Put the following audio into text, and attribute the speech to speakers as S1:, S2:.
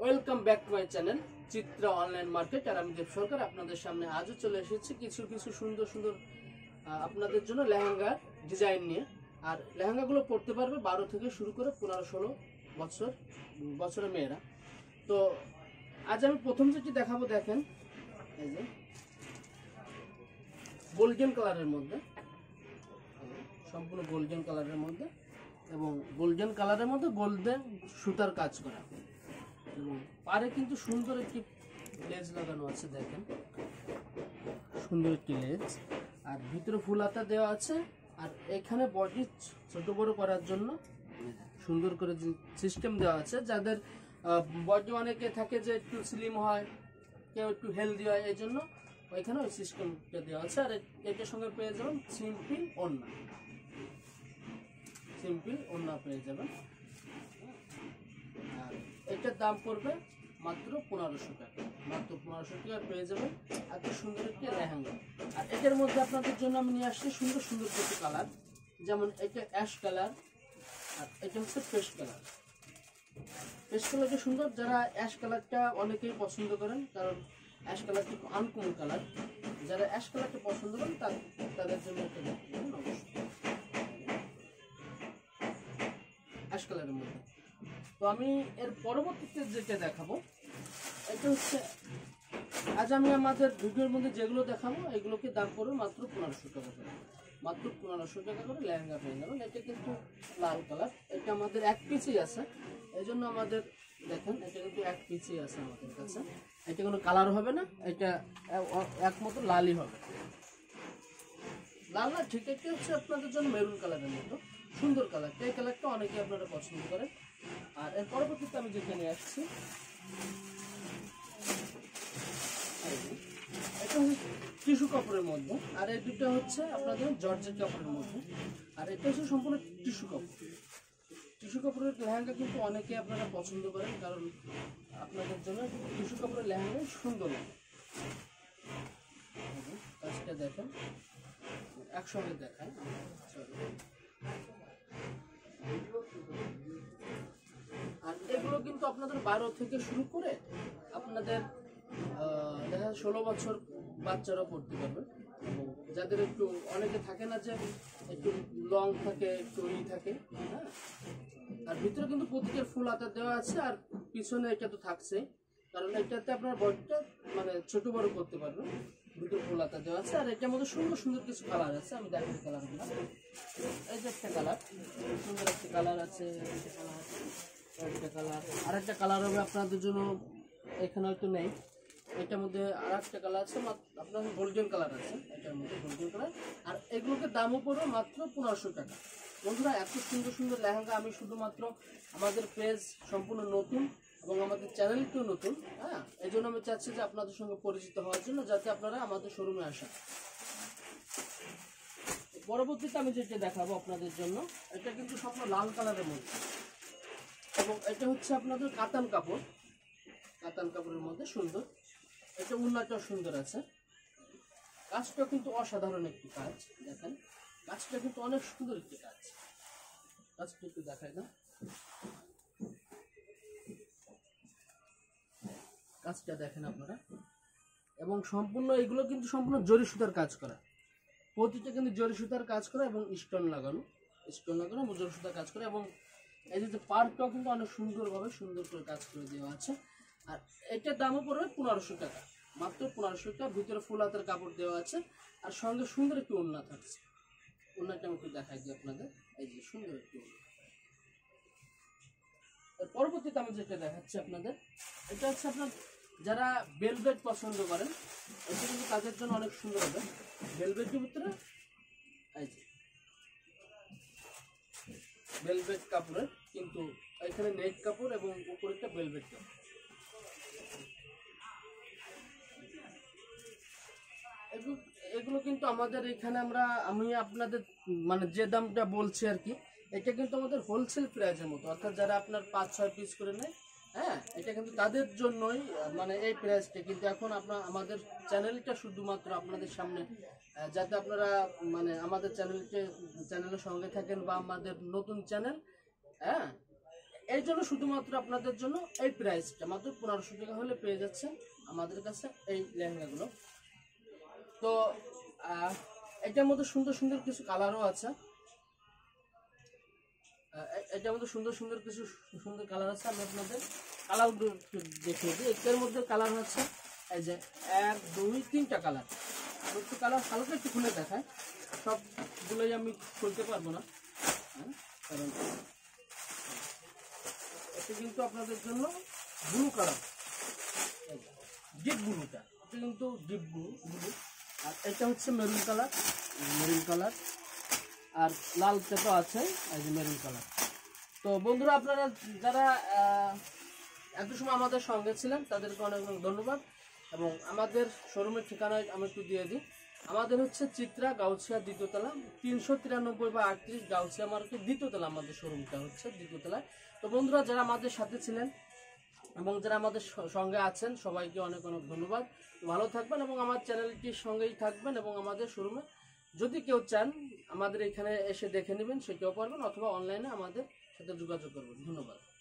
S1: Welcome back to my channel Chitra online market. আর আমি দেব সরকার আপনাদের সামনে আজও চলে এসেছি কিছু সুন্দর সুন্দর আপনাদের জন্য লেহেঙ্গার ডিজাইন নিয়ে। আর লেহেঙ্গাগুলো পরতে পারবে 12 থেকে শুরু করে 15-16 বছরের মেয়েরা। তো আজ আমি প্রথম যেটি দেখাবো, দেখেন এই যে গোল্ডেন কালারের মধ্যে, সম্পূর্ণ গোল্ডেন কালারের মধ্যে এবং গোল্ডেন কালারের মধ্যে গোল্ডেন সুতার কাজ করা এবং পারে কিন্তু সুন্দর একটি লেজ লাগানো আছে। দেখেন সুন্দর একটি লেজ, আর ভিতরে ফুল হাতা দেওয়া আছে। আর এখানে বডি ছোট বড় করার জন্য সুন্দর করে সিস্টেম দেওয়া আছে। যাদের বডি অনেকে থাকে যে একটু স্লিম হয়, কেউ একটু হেলদি হয়, এই জন্য ওইখানে ওই সিস্টেমটা দেওয়া আছে। আর এটার সঙ্গে পেয়ে যাবেন সিম্পল ওড়না পেয়ে যাবেন। আর এটার দাম পড়বে মাত্র 1500 টাকা। মাত্র 1500 টাকা পেয়ে যাবেন এত সুন্দর একটি লেহেঙ্গা। আর এটার মধ্যে আপনাদের জন্য আমি নিয়ে আসছি সুন্দর সুন্দর কিছু কালার, যেমন এটা অ্যাশ কালার আর এটা হচ্ছে পেস্ট কালার। পেস্ট কালারটা সুন্দর, যারা অ্যাশ কালারটা অনেকেই পছন্দ করেন, কারণ অ্যাশ কালারটা একটু আনকমন কালার। যারা অ্যাশ কালারটা পছন্দ করেন তাদের জন্য একটা অবশ্যই অ্যাশ কালারের মধ্যে। তো আমি এর পরবর্তীতে যেটা দেখাবো, এটা হচ্ছে আজ আমি আমাদের ভিডিওর মধ্যে যেগুলো দেখাবো এগুলোকে দাম পড়বে মাত্র 1500 টাকা করে। মাত্র 1500 টাকা করে লেহেঙ্গা পেয়ে যাবেন। এটা কিন্তু লাল কালার, এটা আমাদের এক পিসই আছে, এই জন্য আমাদের দেখেন এটা কিন্তু এক পিসই আছে আমাদের কাছে। এটা কোনো কালার হবে না, এটা একমাত্র লালই হবে। লাল না ঠিক একটি হচ্ছে আপনাদের জন্য মেরুন কালারের মতো সুন্দর কালার। এই কালারটা অনেকে আপনারা পছন্দ করেন। আর এর পরবর্তীতে আমি যেখানে আসছি, এটা হচ্ছে টিস্যু কাপড়ের মধ্যে, আর এই দুটো হচ্ছে আপনাদের জর্জেট কাপড়ের মধ্যে। আর এটা হচ্ছে সম্পূর্ণ টিস্যু কাপড়। টিস্যু কাপড়ের লেহেঙ্গা কিন্তু অনেকে আপনারা পছন্দ করেন, কারণ আপনাদের জন্য টিস্যু কাপড়ের লেহেঙ্গা সুন্দর লাগে। কাজটা দেখেন, একসঙ্গে দেখায়। আর এগুলো কিন্তু আপনাদের 12 থেকে শুরু করে আপনাদের 16 বছর বাচ্চারা পড়তে পারবে। এবং যাদের একটু অনেকে থাকে না যে একটু লং থাকে, একটু থাকে, হ্যাঁ। আর ভিতরে কিন্তু প্রতিটার ফুল হাতা দেওয়া আছে, আর পিছনে এটা তো থাকছে, কারণ এটাতে আপনার বডিটা মানে ছোট বড় করতে পারবেন। ভিতরে ফুল হাতা দেওয়া আছে। আর এটার মধ্যে সুন্দর সুন্দর কিছু কালার আছে, আমি দেখাই কালারগুলো। এই যে একটা কালার, সুন্দর একটা কালার আছে, একটা কালার, আর একটা কালার হবে আপনাদের জন্য এখানে হয়তো নেই। এটার মধ্যে আর একটা কালার আছে, আপনার গোল্ডেন কালার আছে, এটার মধ্যে গোল্ডেন কালার। আর এগুলোকে দামও পড়বে মাত্র 1500 টাকা। বন্ধুরা, এত সুন্দর সুন্দর লেহেঙ্গা আমি শুধুমাত্র আমাদের পেজ সম্পূর্ণ নতুন এবং আমাদের চ্যানেলটিও নতুন, হ্যাঁ, এই জন্য আমি চাচ্ছি যে আপনাদের সঙ্গে পরিচিত হওয়ার জন্য, যাতে আপনারা আমাদের শোরুমে আসেন। পরবর্তীতে আমি যেটা দেখাবো আপনাদের জন্য, এটা কিন্তু সম্পূর্ণ লাল কালারের মধ্যে এবং এটা হচ্ছে আপনাদের কাতান কাপড়ের মধ্যে সুন্দর। এটা উন্নতটাও সুন্দর আছে, কাজটা কিন্তু অসাধারণ একটি কাজ। দেখেন কাজটা কিন্তু অনেক সুন্দর একটি কাজ। কাজটা একটু দেখাই না, কাজটা দেখেন আপনারা। এবং সম্পূর্ণ এগুলো কিন্তু সম্পূর্ণ জরি সুতার কাজ করা, প্রতিটা কিন্তু জরি সুতার কাজ করা এবং স্টোন লাগানো জরি সুতার কাজ করা। এবং এই যে পার্কটাও কিন্তু অনেক সুন্দর করে কাজ করে দেওয়া আছে। আর এটার দামও পড়বে 1500 টাকা, মাত্র 1500 টাকা। ভিতরে ফুল হাতের কাপড় দেওয়া আছে, আর সঙ্গে সুন্দর একটি ওড়না থাকছে। ওড়নাটা আমি একটু দেখাই দিই আপনাদের, এই যে সুন্দর একটি ওড়না। পরবর্তীতে আমি যেটা দেখাচ্ছি আপনাদের, এটা হচ্ছে আপনার যারা ভেলভেট পছন্দ করেন, এটা কিন্তু তাদের জন্য অনেক সুন্দর হবে। ভেলভেটের ভিতরে এই যে ভেলভেট কাপড়ের, কিন্তু এখানে নেট কাপড় এবং উপরেরটা ভেলভেট কাপড়। এগুলো কিন্তু আমাদের এখানে আমি আপনাদের মানে যে দামটা বলছি আর কি, এটা কিন্তু আমাদের হোলসেল প্রাইসের মতো, অর্থাৎ যারা আপনার 5-6 পিস করে নেয়, হ্যাঁ, এটা কিন্তু তাদের জন্যই মানে এই প্রাইসটা। কিন্তু এখন আমাদের চ্যানেলটা শুধুমাত্র আপনাদের সামনে, যাতে আপনারা মানে আমাদের চ্যানেলের সঙ্গে থাকেন বা আমাদের নতুন চ্যানেল, হ্যাঁ, এই জন্য শুধুমাত্র আপনাদের জন্য এই প্রাইসটা মাত্র 1500 টাকা হলে পেয়ে যাচ্ছেন আমাদের কাছে এই লেহেঙ্গাগুলো। তো এটার মধ্যে সুন্দর সুন্দর কিছু কালারও আছে, এটার মধ্যে সুন্দর সুন্দর কিছু সুন্দর কালার আছে। আমি আপনাদের কালারগুলো দেখিয়ে দিই। এটার মধ্যে কালার হচ্ছে এই যে 1 2 3টা কালার। একটু কালার হালকা একটু খুলে দেখায়, সবগুলোই আমি খুলতে পারবো না, কারণ এটা কিন্তু আপনাদের জন্য ব্লু কালার, ডিপ ব্লুটা, এটা কিন্তু ডিপ ব্লু। আর এটা হচ্ছে মেরুন কালার, আর লালটা তো আছে এই যে মেরুন কালার। তো বন্ধুরা, আপনারা যারা এত সময় আমাদের সঙ্গে ছিলেন তাদেরকে অনেক অনেক ধন্যবাদ। এবং আমাদের শোরুমের ঠিকানায় আমি একটু দিয়ে দিই। আমাদের হচ্ছে চিত্রা গাউছিয়া দ্বিতীয়তলা 393 বা 38 গাউছিয়া মার্কেট দ্বিতীয়তলা, আমাদের শোরুমটা হচ্ছে দ্বিতীয়তলায়। তো বন্ধুরা, যারা আমাদের সাথে ছিলেন এবং যারা আমাদের সঙ্গে আছেন সবাইকে অনেক অনেক ধন্যবাদ। ভালো থাকবেন এবং আমার চ্যানেলটির সঙ্গেই থাকবেন। এবং আমাদের শোরুমে যদি কেউ চান আমাদের এখানে এসে দেখে নেবেন, সেটাও পারবেন, অথবা অনলাইনে আমাদের সাথে যোগাযোগ করবেন। ধন্যবাদ।